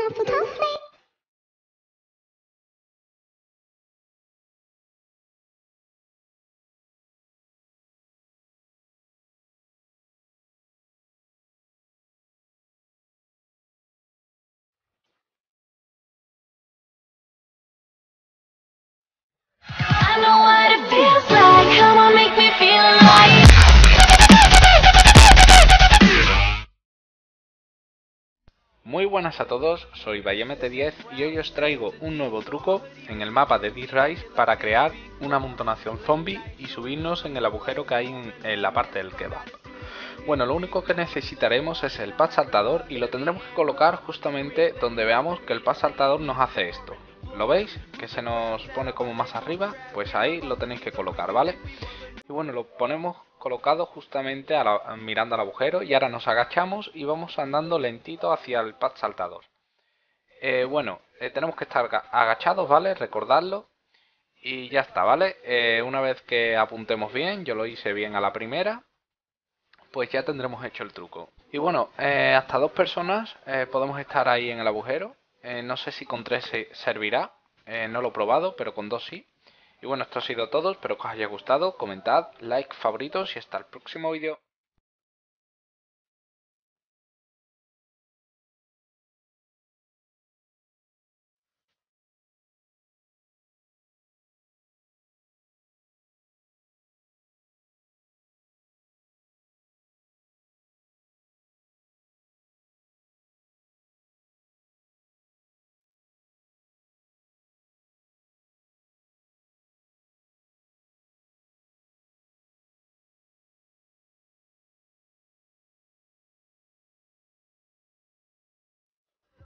Muy buenas a todos, soy BayMT10 y hoy os traigo un nuevo truco en el mapa de Dead Rise para crear una amontonación zombie y subirnos en el agujero que hay en la parte del kebab. Bueno, lo único que necesitaremos es el pad saltador y lo tendremos que colocar justamente donde veamos que el pad saltador nos hace esto. ¿Lo veis? Que se nos pone como más arriba, pues ahí lo tenéis que colocar, ¿vale? Y bueno, lo ponemos colocado justamente mirando al agujero y ahora nos agachamos y vamos andando lentito hacia el pad saltador. Tenemos que estar agachados, ¿vale? Recordadlo. Y ya está, ¿vale? Una vez que apuntemos bien, yo lo hice bien a la primera, pues ya tendremos hecho el truco. Y bueno, hasta dos personas podemos estar ahí en el agujero. No sé si con tres servirá, no lo he probado, pero con dos sí. Y bueno, esto ha sido todo, espero que os haya gustado, comentad, like, favoritos y hasta el próximo vídeo.